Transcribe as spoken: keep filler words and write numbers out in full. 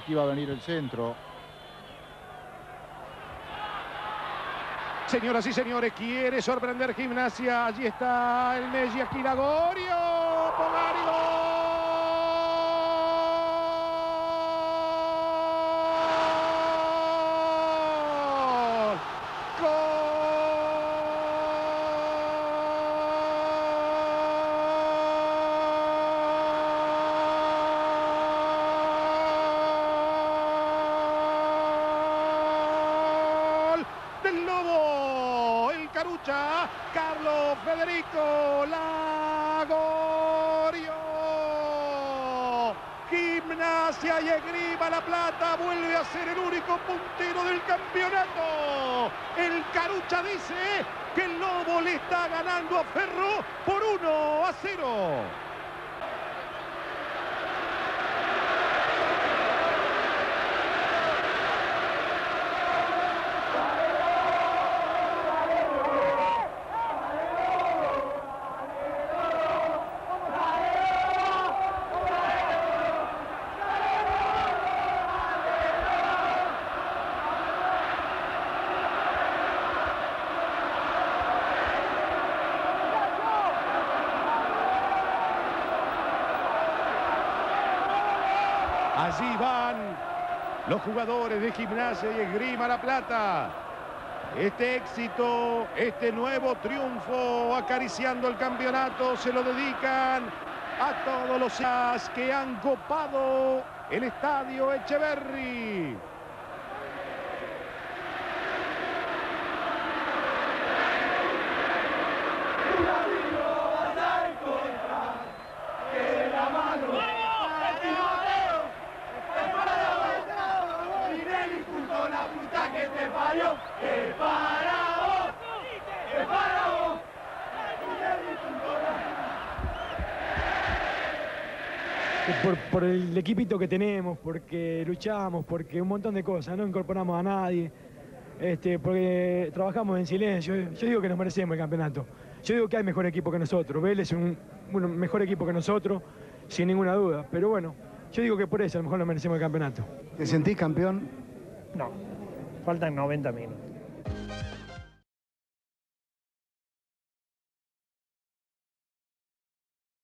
que iba a venir el centro. Señoras y señores, quiere sorprender Gimnasia. Allí está el Messi, aquí Lagorio. Pogari, gol. Del Lobo, el Carucha, Carlos Federico Lagorio. Gimnasia y Esgrima La Plata vuelve a ser el único puntero del campeonato. El Carucha dice que el Lobo le está ganando a Ferro por uno a cero. Allí van los jugadores de Gimnasia y Esgrima La Plata. Este éxito, este nuevo triunfo acariciando el campeonato, se lo dedican a todos los que han copado el estadio Echeverri. Por, por el equipito que tenemos, porque luchamos, porque un montón de cosas, no incorporamos a nadie, este, porque trabajamos en silencio. Yo digo que nos merecemos el campeonato. Yo digo que hay mejor equipo que nosotros. Vélez es un, un mejor equipo que nosotros, sin ninguna duda. Pero bueno, yo digo que por eso a lo mejor nos merecemos el campeonato. ¿Te sentís campeón? No, faltan noventa minutos.